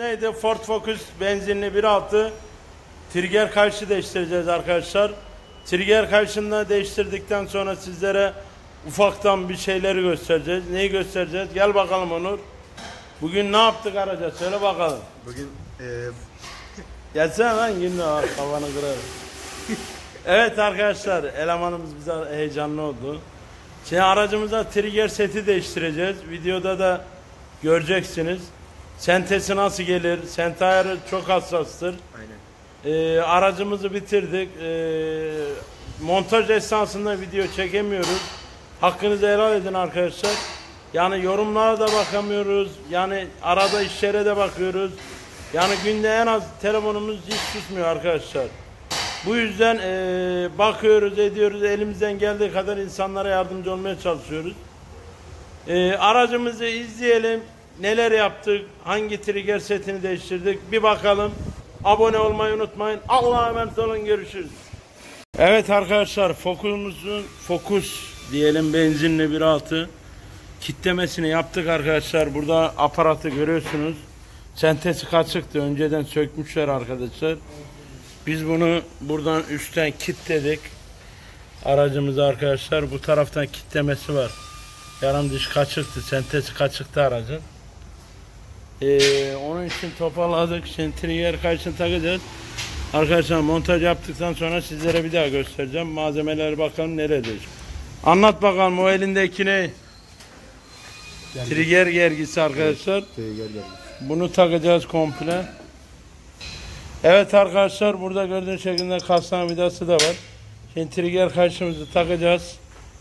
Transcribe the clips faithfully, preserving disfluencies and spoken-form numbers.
neydi? Ford Focus benzinli bir altı trigger kayışı değiştireceğiz arkadaşlar. Trigger kayışını değiştirdikten sonra sizlere ufaktan bir şeyleri göstereceğiz. Neyi göstereceğiz? Gel bakalım Onur. Bugün ne yaptık araca? Söyle bakalım. Bugün e... Gelsene lan yine kafanı kırarım. Evet arkadaşlar, elemanımız bize heyecanlı oldu. Şimdi aracımıza trigger seti değiştireceğiz. Videoda da göreceksiniz. Sentesi nasıl gelir? Sent ayarı çok hassastır. Aynen. Ee, aracımızı bitirdik. Ee, montaj esnasında video çekemiyoruz. Hakkınızı helal edin arkadaşlar. Yani yorumlara da bakamıyoruz. Yani arada işlere de bakıyoruz. Yani günde en az telefonumuz hiç tutmuyor arkadaşlar. Bu yüzden e, bakıyoruz, ediyoruz. Elimizden geldiği kadar insanlara yardımcı olmaya çalışıyoruz. E, aracımızı izleyelim. Neler yaptık? Hangi trigger setini değiştirdik? Bir bakalım. Abone olmayı unutmayın. Allah'a emanet olun. Görüşürüz. Evet arkadaşlar, Focus'umuzun Focus diyelim benzinli bir altı kitlemesini yaptık arkadaşlar. Burada aparatı görüyorsunuz. Sentesi kaçıktı. Önceden sökmüşler arkadaşlar. Biz bunu buradan üstten kilitledik. Aracımızı arkadaşlar. Bu taraftan kilitlemesi var. Yarım diş kaçıktı. Sentesi kaçıktı aracın. Ee, onun için toparladık. Şimdi trigger kayışını takacağız. Arkadaşlar montaj yaptıktan sonra sizlere bir daha göstereceğim. Malzemeler bakalım nerede. Anlat bakalım o elindeki ne? Gergisi. Trigger gergisi arkadaşlar. Evet, trigger gergisi. Bunu takacağız komple. Evet arkadaşlar, burada gördüğünüz şekilde kastan vidası da var. Şimdi trigger kayışımızı takacağız.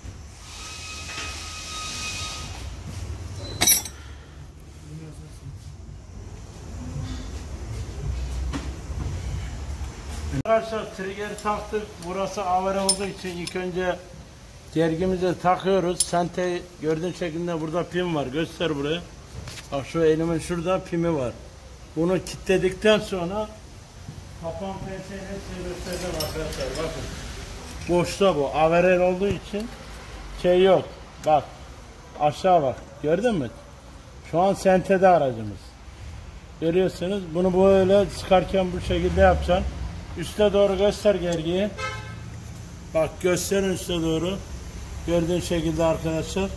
Arkadaşlar trigger taktık. Burası avare olduğu için ilk önce gergimizi takıyoruz. Sente gördüğünüz şekilde burada pim var. Göster buraya. Bak şu elimin şurada pimi var. Bunu kilitledikten sonra kapan penseyle göstereceğim arkadaşlar. Bakın. Boşta bu. Avare olduğu için şey yok. Bak. Aşağı bak. Gördün mü? Şu an sentede aracımız. Görüyorsunuz. Bunu böyle çıkarken bu şekilde yapacaksın. Üste doğru göster gergiyi. Bak gösterin üste doğru. Gördüğün şekilde arkadaşlar.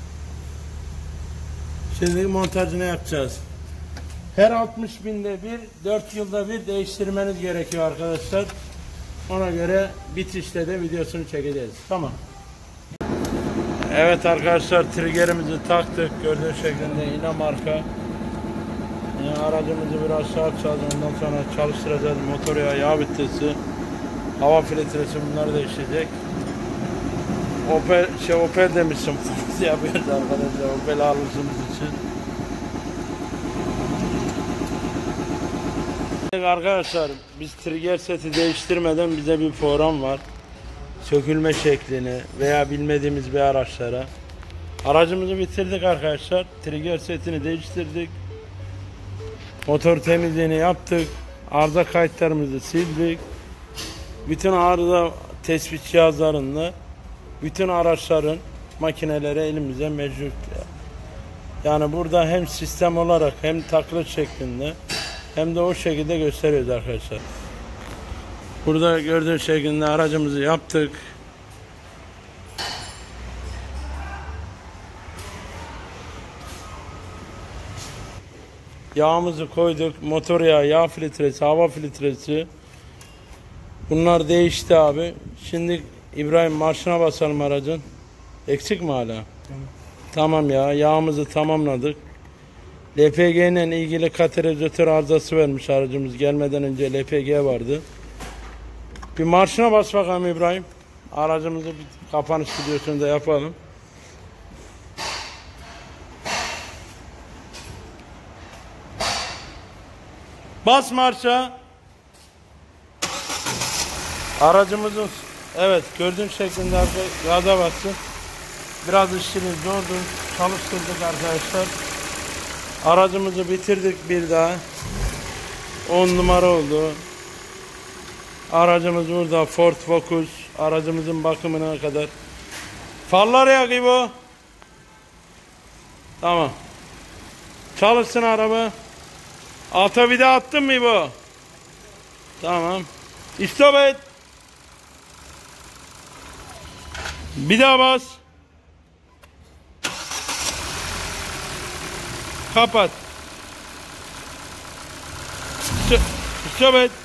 Şimdi montajını yapacağız. Her altmış binde bir, dört yılda bir değiştirmeniz gerekiyor arkadaşlar. Ona göre bitişte de videosunu çekeceğiz. Tamam. Evet arkadaşlar, triggerimizi taktık. Gördüğünüz şekilde yine marka. Yani aracımızı biraz aşağı atacağız. Ondan sonra çalıştıracağız. Motor yağı, yağ filtresi, hava filtresi, bunları değişecek. Opel, şey Opel demişim. yapıyoruz arkadaşlar. Opel alışımız için. Arkadaşlar, biz trigger seti değiştirmeden bize bir program var. Sökülme şeklini veya bilmediğimiz bir araçlara. Aracımızı bitirdik arkadaşlar. Trigger setini değiştirdik. Motor temizliğini yaptık. Arıza kayıtlarımızı sildik. Bütün arıza tespit cihazlarında bütün araçların makineleri elimize mevcut. Yani burada hem sistem olarak hem taklit şeklinde hem de o şekilde gösteriyoruz arkadaşlar. Burada gördüğünüz şekilde aracımızı yaptık. Yağımızı koyduk. Motor yağı, yağ filtresi, hava filtresi. Bunlar değişti abi. Şimdi İbrahim marşına basalım aracın. Eksik mi hala? Tamam. Tamam ya. Yağımızı tamamladık. L P G ile ilgili katalizatör arızası vermiş aracımız. Gelmeden önce L P G vardı. Bir marşına bas bakalım İbrahim. Aracımızı bir kapanış videosunu da yapalım. Bas marşa. Aracımızın evet gördüğün şeklinde gaza bastı. Biraz işimiz zordu. Çalıştırdık arkadaşlar. Aracımızı bitirdik bir daha. on numara oldu. Aracımız burada Ford Focus. Aracımızın bakımına kadar. Farlar yakıyor bu. Tamam. Çalışsın araba. Alta vida attın mı bu? Tamam. İstop et. Bir daha bas. Kapat. İstop et.